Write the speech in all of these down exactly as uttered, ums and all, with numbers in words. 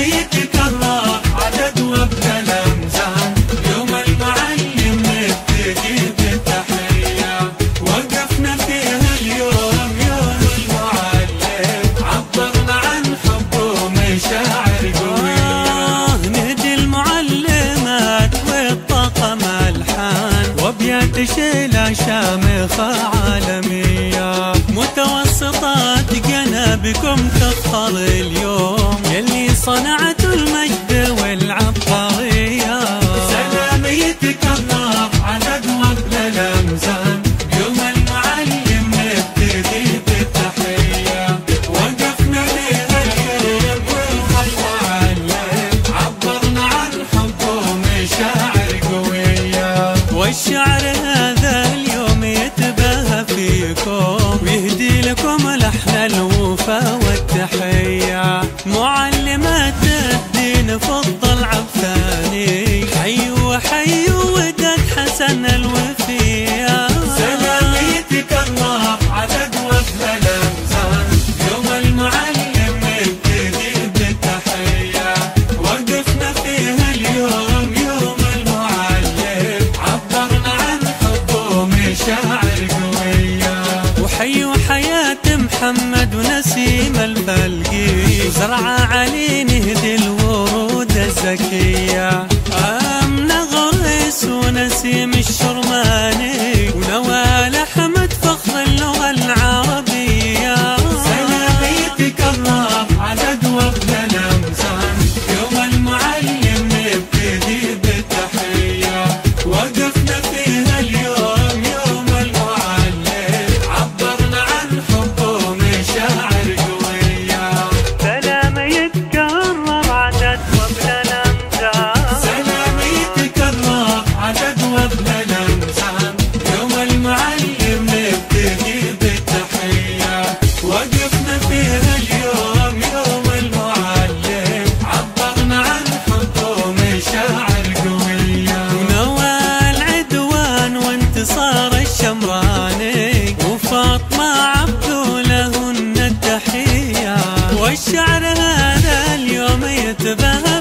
يتكرر عدد وابن الأمثال، يوم المعلم نبتدي بالتحية، وقفنا فيها اليوم يوم المعلم، عبرنا عن حبه ومشاعر قوية. نهدي المعلمات والطاقم الحان، وابيات شيلة شامخة عالمية، متوسطات جنابكم تفخر اليوم، يلي صنعتوا المجد والعبقرية. سلام يتكرر عدد وابن الأمثال، يوم المعلم نبتدي بالتحية، وقفنا فيها اليوم والمعلم، عبرنا عن حبه ومشاعر قوية. والشعر هذا اليوم يتباهى فيكم، ويهدي لكم لحن الوفا والتحية، معلمات الدين فضل عبثاني، حيوا حيوا وداد حسن الوفية. سلام يتكرر عدد وابن الأمثال، يوم المعلم نبتدي بالتحية، وقفنا فيها اليوم يوم المعلم، عبرنا عن حبه ومشاعر قوية. وحيوا حياة محمد ونسيم الفلقي، وزرع علي نهدي الورود الزكية، آمنة غريس ونسيم الشرماني، ونوال أحمد فخر اللغة العربية. سلام يتكرر عدد وابن الأمثال، يوم المعلم نبتدي بالتحية، وقفنا فيها اليوم يوم المعلم، عبرنا عن حبه ومشاعر قوية. سلام يتكرر عدد وابن الأمثال، سلام يتكرر عدد وابن الأمثال، يوم المعلم نبتدي بالتحية، وقفنا فيها اليوم يوم المعلم، عبرنا عن حبه ومشاعر قوية. ونوال عدوان وانتصار الشمراني، وفاطمة عبدو لهن التحية، والشعر هذا اليوم يتباهى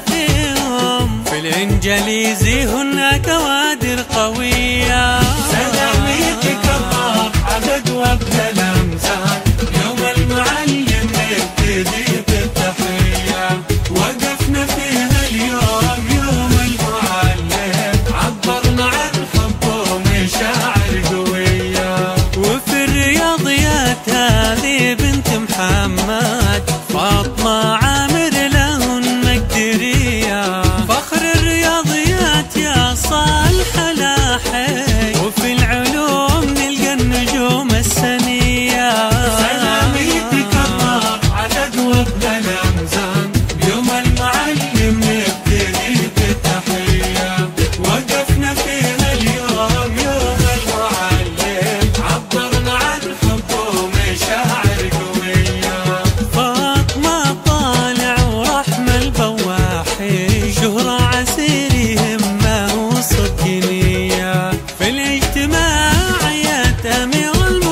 فيهم، في الإنجليزي هن كوادر قوية. سلام يتكرر عدد وابن الأمثال، يوم المعلم نبتدي بالتحية، وقفنا فيها اليوم يوم المعلم، عبرنا عن حبه ومشاعر قوية. وفي الرياضيات هذه بنت محمد، فاطمة عامر لهن مقدرية، فخر الرياضيات يا صالح لاحي، وفي العلوم نلقى النجوم السنية. سلام يتكرر عدد وابن الأمثال، يوم المعلم نبتدي بالتحية، وقفنا فيها اليوم يوم المعلم، عبرنا عن حبه ومشاعر قوية. فاطمة طالع ورحمة البواحي، شهرة عسيري همة وصدقنية، في الاجتماعيات أمير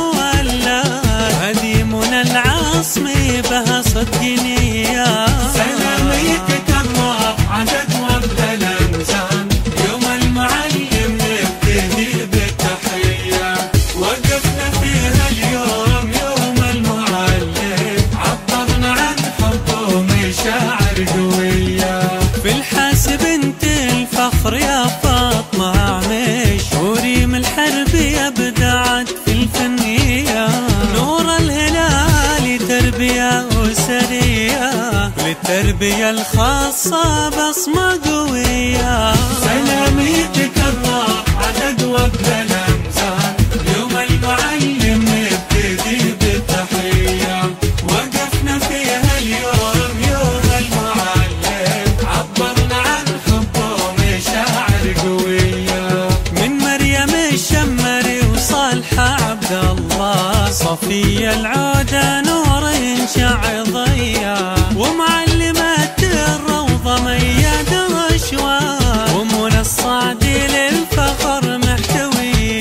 المولات، هذه منى العاصمي بها صدقنية. سلام يتكرر عدد وابن الأمثال، يوم المعلم نبتدي بالتحية، وقفنا فيها اليوم يوم المعلم، عبرنا عن حبه ومشاعر قوية. في الحاسب انت الفخر يا فاطمة عميش، وريم الحربي ابدعت في الفنية، نور الهلال تربية أسرية، للتربية الخاصة بصمة قوية. سلام يتكرر عدد وابن الأمثال، يوم المعلم نبتدي بالتحية، وقفنا فيها اليوم يوم المعلم، عبرنا عن حبه ومشاعر قوية. من مريم الشمري وصالحة عبد الله، صفية العودة نور ينشع ضيا، ومعلمات الروضة ميادة وشوار، ومنى الصعدي للفخر محتوية.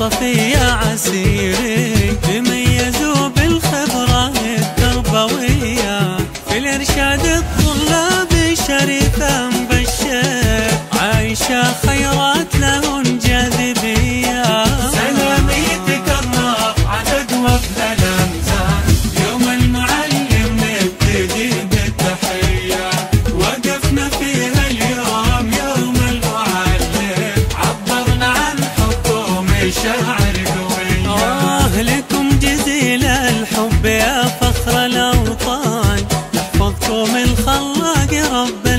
صفية عسيري تميزوا بالخبرة التربوية في الإرشاد الطلابي شريفة مبشر عايشة خيرات لهن جاذبية. سلامي تكرر عدد وفد الأمثال يوم المعلم نبتدي بالتحية وقفنا فيها اليوم يوم المعلم عبرنا عن حبه مشاعر قوية. آه لكم جزيل الحب يا فخر الأوطان يحفظكم الخلاق رب